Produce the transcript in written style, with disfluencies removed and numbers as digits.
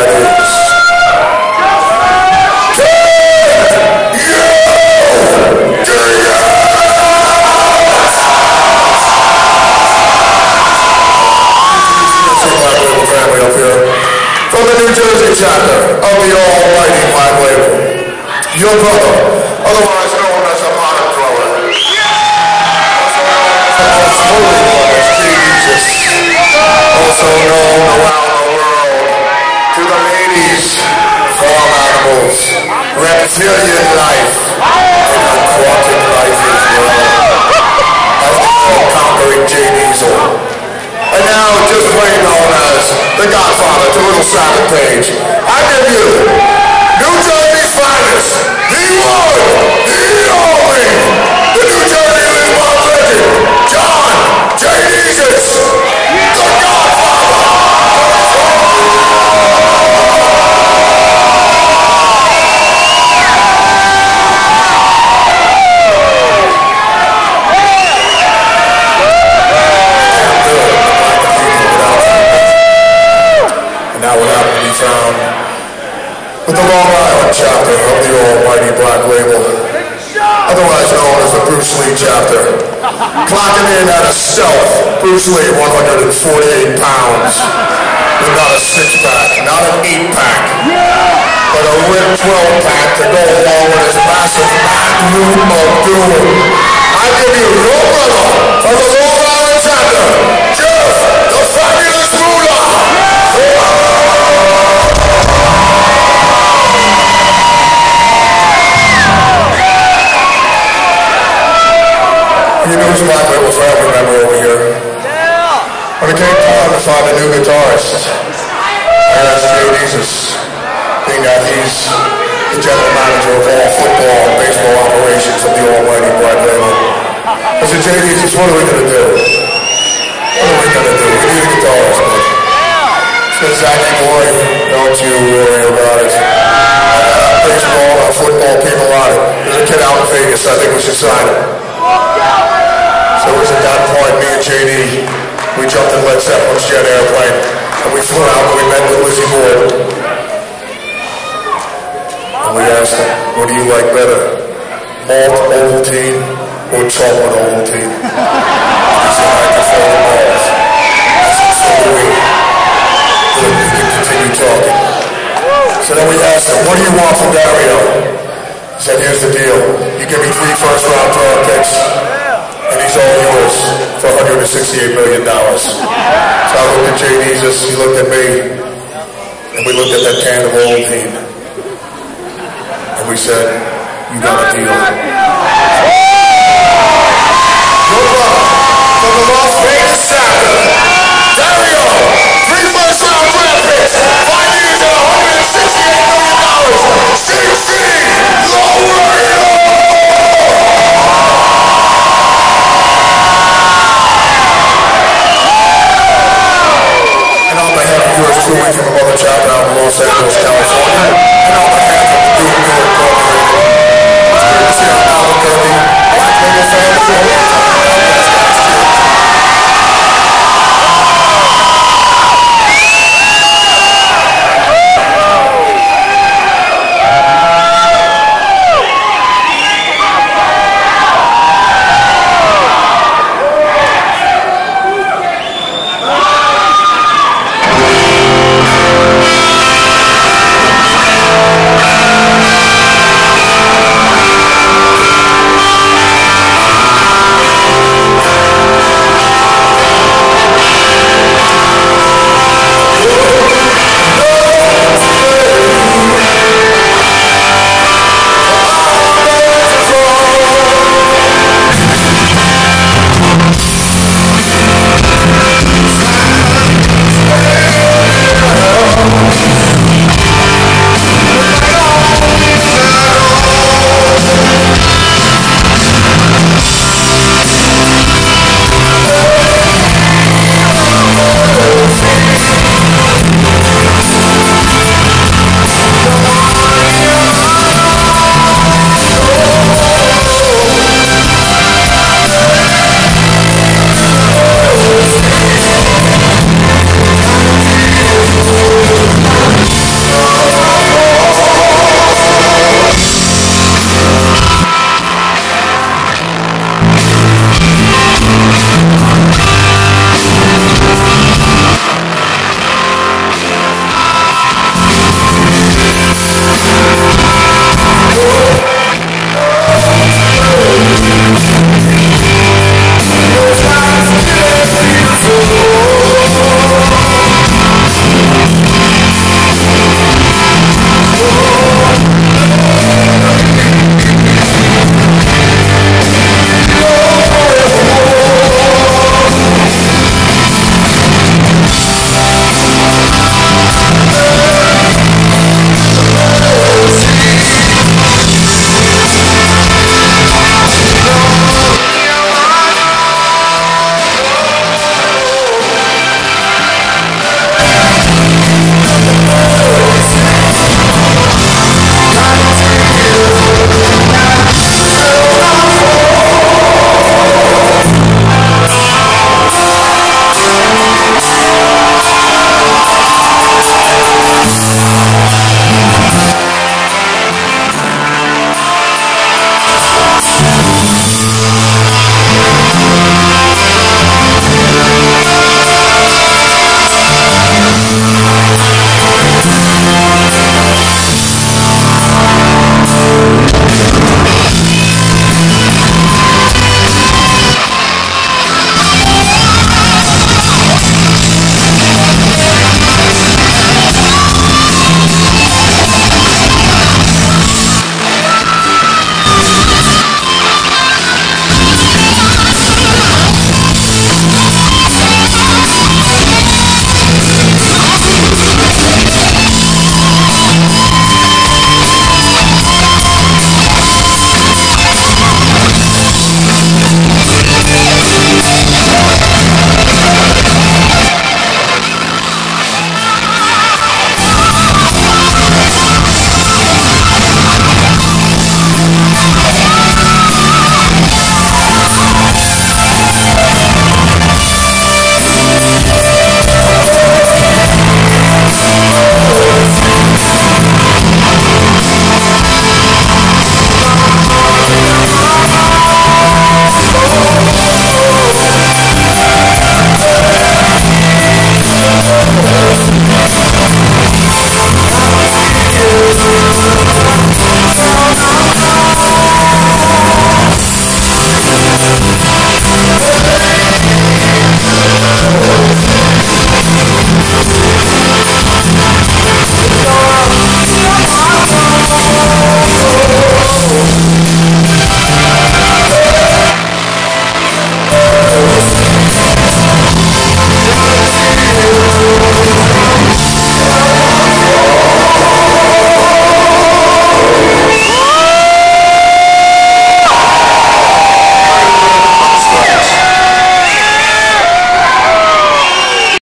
ladies. Family up here. From the New Jersey chapter of the almighty Black Label. Your brother, otherwise known as a modern thrower. Also known around the world to the ladies, farm animals, reptilian life, and aquatic life as well. As the conquering Jay Diesel. And now just plain known as the Godfather to Little Simon Page. I give you New Jersey's finest, the one, the only, the New Jersey Lisbon legend, John J. Jesus, the Godfather. And now we're happy to be found with the Long Island chapter of the almighty Black Label, otherwise known as the Bruce Lee chapter. Clocking in at a stealth, Bruce Lee, 148 pounds, with not a six-pack, not an eight-pack, but a ripped 12-pack to go along with his massive magnum of doom. I give you your brother from the Long Island chapter, Jeff, the Fabulous Moolah. You know who's Black Label family member over here? Yeah! When it came time to find a new guitarist, I asked Jay Jesus, being that he's the general manager of all football and baseball operations of the almighty Black Label. I said, Jay Jesus, what are we going to do? What are we going to do? We need a guitarist, man. He said, Zachy boy, don't you worry about it. Baseball and football people on it. There's a kid out in Vegas, I think we should sign him. So it was at that point, me and JD, we jumped in Led Zeppelin's jet airplane, and we flew out and we met with Lizzie Borden. And we asked him, what do you like better, malt Ovaltine or chocolate Ovaltine? He said, I prefer the malt. I said, so do we. Good, we can continue talking. So then we asked him, what do you want from Dario? He said, here's the deal. You give me 3 first-round draft picks, and he's all yours for $168 million. So I looked at Jay Jesus, he looked at me, and we looked at that can of Ovaltine. And we said, you got a deal. Your brother, from the Las Vegas chapter, Dario, 3 first-round draft picks, 5 years and $168 million. CC, Laredo! And on behalf of yours truly from the Mother Chapter out in Los Angeles, California, and on behalf